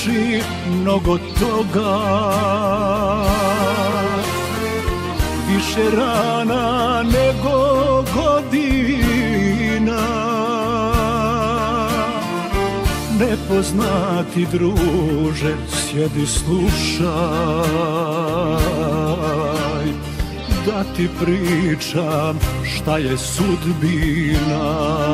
znači mnogo toga. Više rana nego godina. Nepoznati druže, sjedi slušaj, da ti pričam šta je sudbina.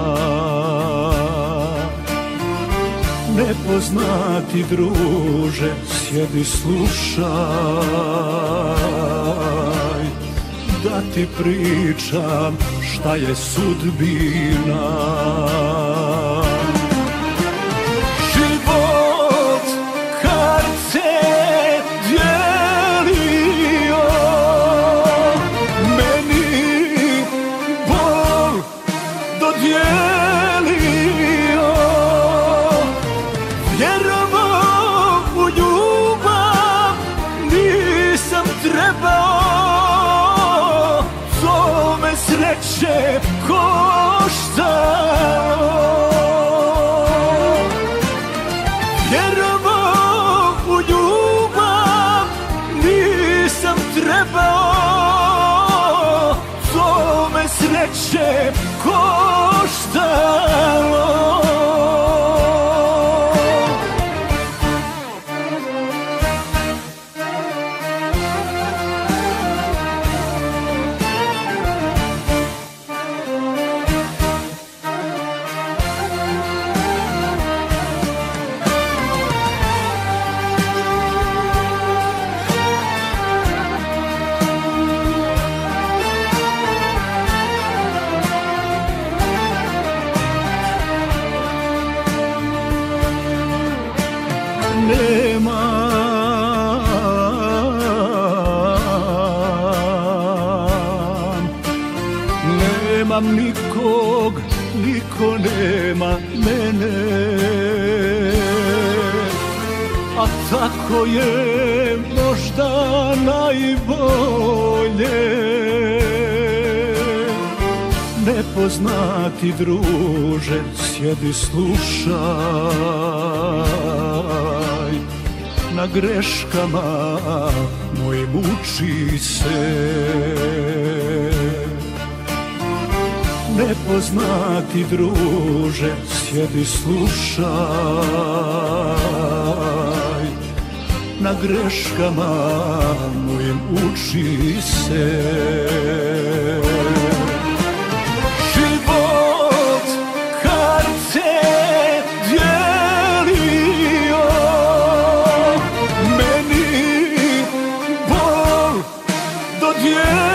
Nepoznati druže, sjedi slušaj, da ti pričam šta je sudbina. Život kad se dijelio, meni bol dodijelio. Vjerovao u ljubav nisam trebao, to me sreće koštalo. Vjerovao u ljubav nisam trebao, to me sreće koštalo. Nemam nikog, niko nema mene, a tako je možda najbolje. Nepoznati druže, sjedi slušaj, na greškama mojim uči se. Nepoznati druže, sjedi slušaj, na greškama mojim uči se. Život kad se dijelio, meni bol dodijelio.